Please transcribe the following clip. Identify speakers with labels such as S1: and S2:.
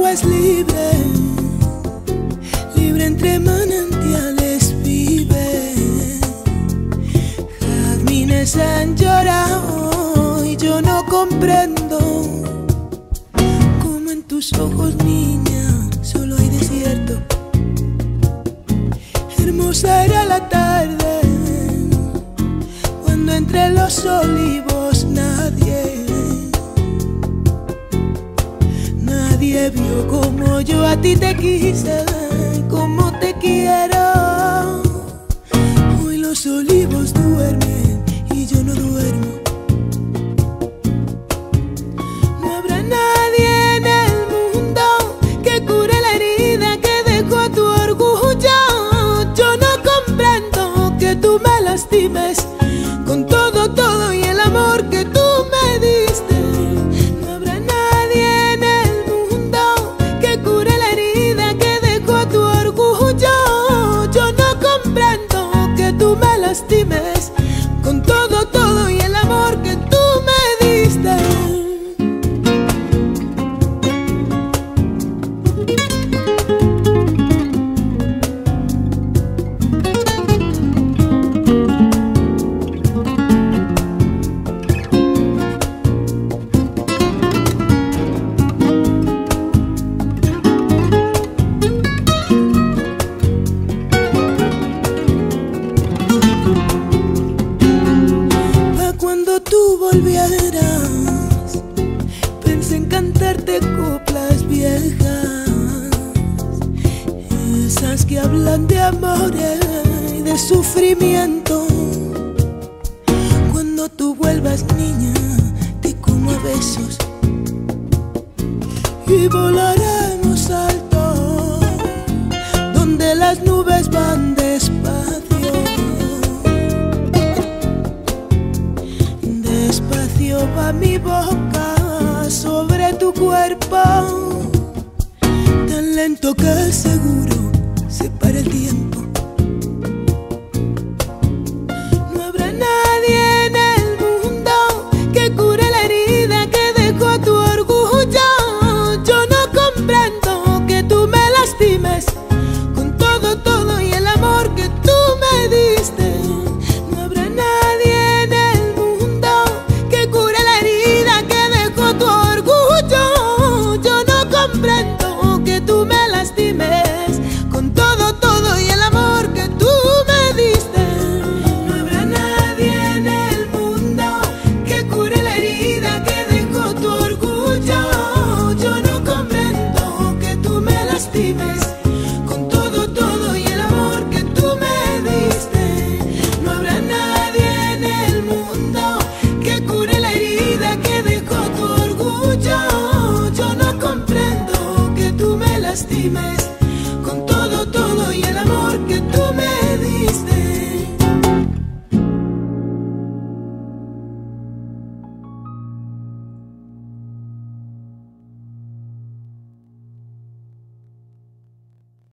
S1: es libre, libre entre manantiales vive. Jazmines han llorado y yo no comprendo cómo en tus ojos, niña, solo hay desierto. Hermosa era la tarde cuando entre los olivos nadie vio como yo a ti te quise, como te quiero. Hoy los olivos duermen y yo no duermo. No habrá nadie en el mundo que cure la herida que dejó tu orgullo. Yo no comprendo que tú me lastimes con todo, todo y el amor que tú me diste. No habrá nadie en el mundo que cure la herida que dejó tu orgullo. Yo no comprendo que tú me lastimes con todo, todo y el amor que tú me diste. Cuando tú volvieras, pensé en cantarte coplas viejas, esas que hablan de amor y de sufrimiento. Cuando tú vuelvas, niña, te como a besos y volaremos alto, donde las nubes van despacio. Despacio va mi boca sobre tu cuerpo, tan lento que seguro se para el tiempo.